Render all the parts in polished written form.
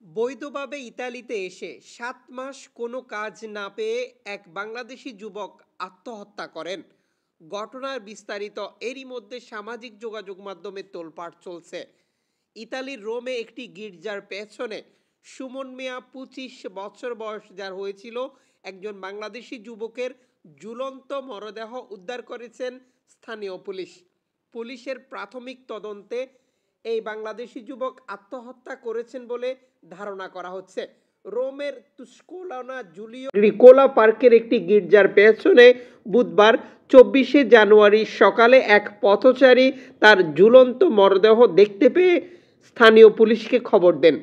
বৈধভাবে ইতালিতে এসে ৭ মাস কোনো কাজ না পেয়ে এক বাংলাদেশি যুবক আত্মহত্যা করেন। ঘটনার বিস্তারিত এরই মধ্যে সামাজিক যোগাযোগ মাধ্যমে তোলপাড় চলছে। ইতালির রোমে একটি গির্জার পেছনে সুমন মিয়া ২৫ বছর বয়স যার হয়েছিল একজন বাংলাদেশি যুবকের ঝুলন্ত মরদেহ উদ্ধার করেছেন স্থানীয় পুলিশ। পুলিশের প্রাথমিক তদন্তে এই বাংলাদেশি যুবক আত্মহত্যা করেছেন বলে ধারণা করা হচ্ছে। রোমের তুস্কোলানা জুলিও রিকোলা পার্কের একটি গির্জার পেছনে বুধবার ২৪শে জানুয়ারি সকালে এক পথচারী তার ঝুলন্ত মরদেহ দেখতে পেয়ে স্থানীয় পুলিশকে খবর দেন।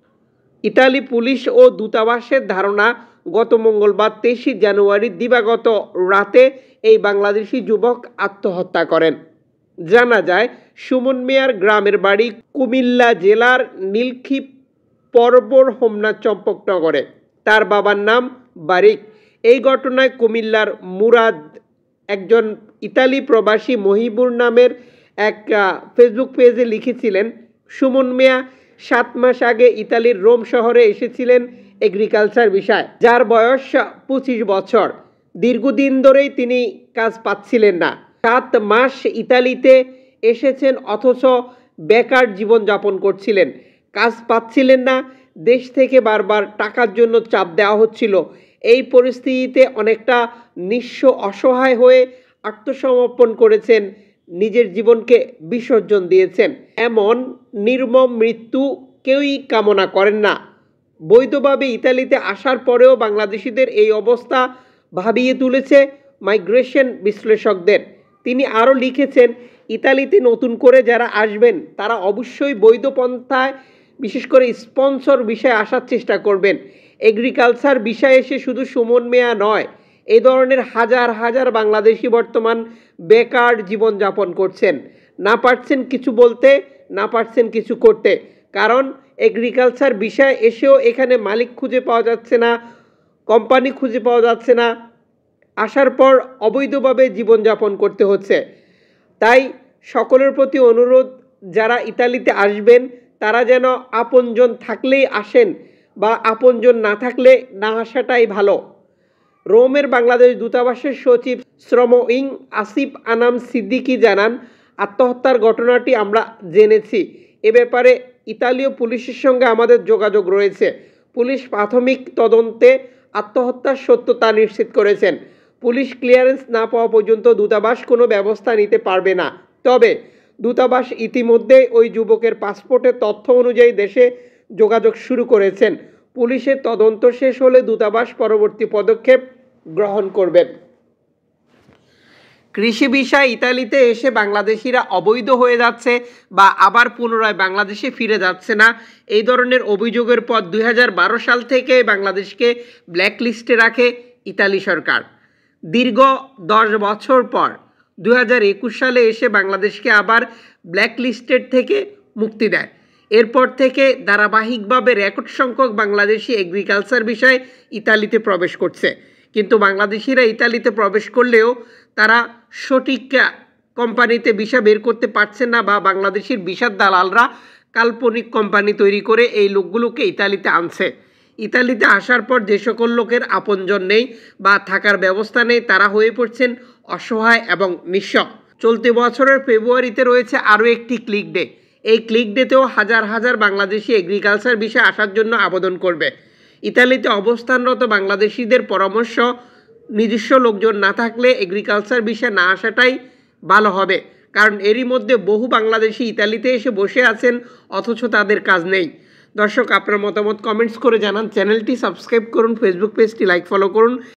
ইতালি পুলিশ ও দূতাবাসের ধারণা, গত মঙ্গলবার ২৩শে জানুয়ারি দিবাগত রাতে এই বাংলাদেশি যুবক আত্মহত্যা করেন। জানা যায়, সুমন মিয়ার গ্রামের বাড়ি কুমিল্লা জেলার নীলক্ষী পরবর হোমনা চম্পকনগরে। তার বাবার নাম বারিক। এই ঘটনায় কুমিল্লার মুরাদ একজন ইতালি প্রবাসী মহিবুর নামের এক ফেসবুক পেজে লিখেছিলেন, সুমন মিয়া ৭ মাস আগে ইতালির রোম শহরে এসেছিলেন এগ্রিকালচার বিষয়, যার বয়স ২৫ বছর। দীর্ঘদিন ধরেই তিনি কাজ পাচ্ছিলেন না। ৭ মাস ইতালিতে এসেছেন অথচ বেকার জীবনযাপন করছিলেন, কাজ পাচ্ছিলেন না। দেশ থেকে বারবার টাকার জন্য চাপ দেওয়া হচ্ছিল। এই পরিস্থিতিতে অনেকটা নিঃস্ব অসহায় হয়ে আত্মসমর্পণ করেছেন, নিজের জীবনকে বিসর্জন দিয়েছেন। এমন নির্মম মৃত্যু কেউই কামনা করেন না। বৈধভাবে ইতালিতে আসার পরেও বাংলাদেশিদের এই অবস্থা ভাবিয়ে তুলেছে মাইগ্রেশন বিশ্লেষকদের। তিনি আরও লিখেছেন, ইতালিতে নতুন করে যারা আসবেন তারা অবশ্যই বৈধ পন্থায়, বিশেষ করে স্পন্সর বিষয়ে আসার চেষ্টা করবেন। এগ্রিকালচার বিষয়ে এসে শুধু সুমন মিয়া নয়, এই ধরনের হাজার হাজার বাংলাদেশি বর্তমান বেকার জীবনযাপন করছেন। না পারছেন কিছু বলতে, না পারছেন কিছু করতে। কারণ এগ্রিকালচার বিষয়ে এসেও এখানে মালিক খুঁজে পাওয়া যাচ্ছে না, কোম্পানি খুঁজে পাওয়া যাচ্ছে না। আসার পর অবৈধভাবে জীবনযাপন করতে হচ্ছে। তাই সকলের প্রতি অনুরোধ, যারা ইতালিতে আসবেন তারা যেন আপনজন থাকলেই আসেন, বা আপনজন না থাকলে না আসাটাই ভালো। রোমের বাংলাদেশ দূতাবাসের সচিব শ্রম উইং আসিফ আনাম সিদ্দিকী জানান, আত্মহত্যার ঘটনাটি আমরা জেনেছি। এ ব্যাপারে ইতালীয় পুলিশের সঙ্গে আমাদের যোগাযোগ রয়েছে। পুলিশ প্রাথমিক তদন্তে আত্মহত্যার সত্যতা নিশ্চিত করেছেন। পুলিশ ক্লিয়ারেন্স না পাওয়া পর্যন্ত দূতাবাস কোনো ব্যবস্থা নিতে পারবে না। তবে দূতাবাস ইতিমধ্যে ওই যুবকের পাসপোর্টের তথ্য অনুযায়ী দেশে যোগাযোগ শুরু করেছেন। পুলিশের তদন্ত শেষ হলে দূতাবাস পরবর্তী পদক্ষেপ গ্রহণ করবেন। কৃষি বিষয় ইতালিতে এসে বাংলাদেশিরা অবৈধ হয়ে যাচ্ছে বা আবার পুনরায় বাংলাদেশে ফিরে যাচ্ছে না, এই ধরনের অভিযোগের পর ২০১২ সাল থেকে বাংলাদেশকে ব্ল্যাকলিস্টে রাখে ইতালি সরকার। দীর্ঘ ১০ বছর পর ২০২১ সালে এসে বাংলাদেশকে আবার ব্ল্যাকলিস্টেড থেকে মুক্তি দেয়। এরপর থেকে ধারাবাহিকভাবে রেকর্ড সংখ্যক বাংলাদেশি এগ্রিকালচার বিষয়ে ইতালিতে প্রবেশ করছে। কিন্তু বাংলাদেশিরা ইতালিতে প্রবেশ করলেও তারা সঠিক কোম্পানিতে ভিসা বের করতে পারছেন না, বা বাংলাদেশের ভিসার দালালরা কাল্পনিক কোম্পানি তৈরি করে এই লোকগুলোকে ইতালিতে আনছে। ইতালিতে আসার পর যে সকল লোকের আপনজন নেই বা থাকার ব্যবস্থা নেই, তারা হয়ে পড়ছেন অসহায় এবং নিঃস্ব। চলতি বছরের ফেব্রুয়ারিতে রয়েছে আরও একটি ক্লিক ডে। এই ক্লিক ডেতেও হাজার হাজার বাংলাদেশি এগ্রিকালচার বিষয়ে আসার জন্য আবেদন করবে। ইতালিতে অবস্থানরত বাংলাদেশিদের পরামর্শ, নিজস্ব লোকজন না থাকলে এগ্রিকালচার বিষয়ে না আসাটাই ভালো হবে। কারণ এরই মধ্যে বহু বাংলাদেশি ইতালিতে এসে বসে আছেন অথচ তাদের কাজ নেই। দর্শক, আপনার মতামত কমেন্টস করে জানান। চ্যানেলটি সাবস্ক্রাইব করুন, ফেসবুক পেজটি লাইক ফলো করুন।